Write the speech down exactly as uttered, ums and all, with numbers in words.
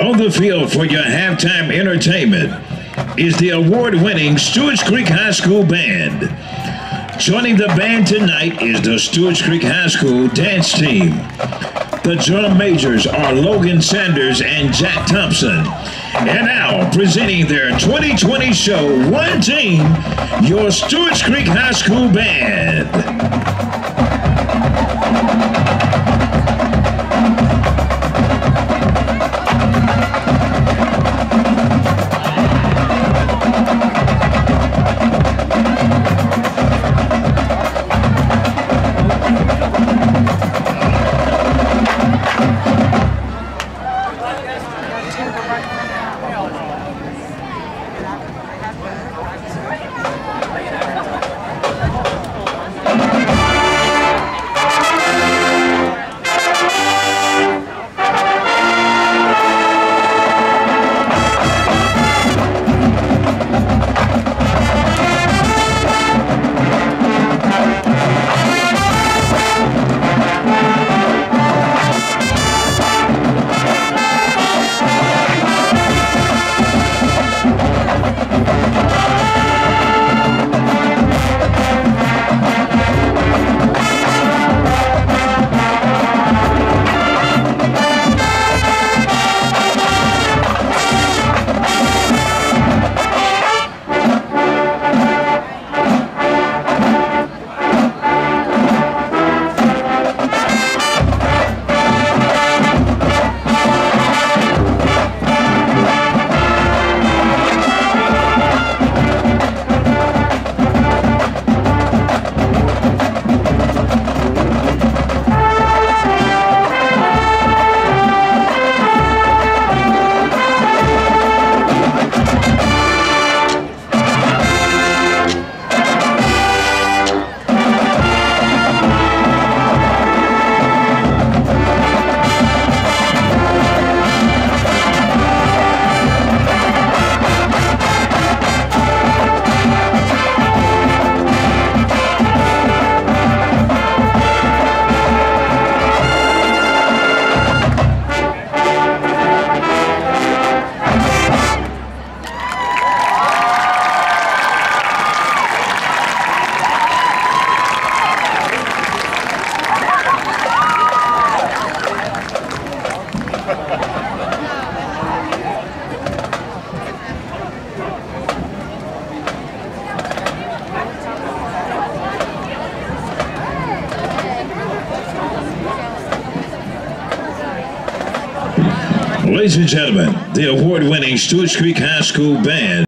On the field for your halftime entertainment is the award-winning Stewarts Creek High School Band. Joining the band tonight is the Stewarts Creek High School dance team. The drum majors are Logan Sanders and Jack Thompson. And now, presenting their twenty twenty show, One Team, your Stewarts Creek High School Band. Ladies and gentlemen, the award-winning Stewarts Creek High School Band.